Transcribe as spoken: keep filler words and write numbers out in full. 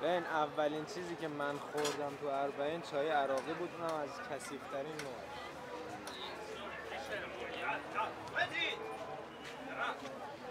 این اولین چیزی که من خوردم تو اربعین چای عراقی بود، اونم از کثیف‌ترین نوعش.